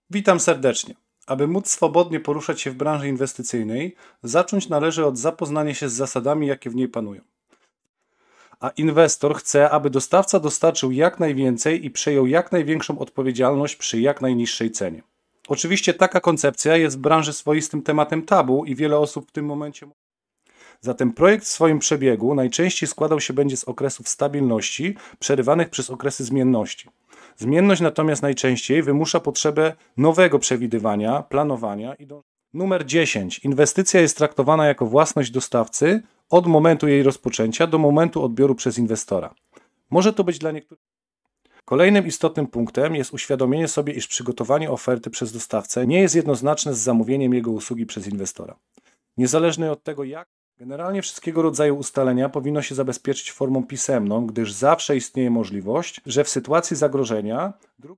Witam serdecznie. Aby móc swobodnie poruszać się w branży inwestycyjnej, zacząć należy od zapoznania się z zasadami, jakie w niej panują. A inwestor chce, aby dostawca dostarczył jak najwięcej i przejął jak największą odpowiedzialność przy jak najniższej cenie. Oczywiście taka koncepcja jest w branży swoistym tematem tabu i wiele osób w tym momencie. Zatem projekt w swoim przebiegu najczęściej składał się będzie z okresów stabilności, przerywanych przez okresy zmienności. Zmienność natomiast najczęściej wymusza potrzebę nowego przewidywania, planowania i Numer 10. Inwestycja jest traktowana jako własność dostawcy od momentu jej rozpoczęcia do momentu odbioru przez inwestora. Może to być dla niektórych. Kolejnym istotnym punktem jest uświadomienie sobie, iż przygotowanie oferty przez dostawcę nie jest jednoznaczne z zamówieniem jego usługi przez inwestora. Niezależnie od tego jak, generalnie wszystkiego rodzaju ustalenia powinno się zabezpieczyć formą pisemną, gdyż zawsze istnieje możliwość, że w sytuacji zagrożenia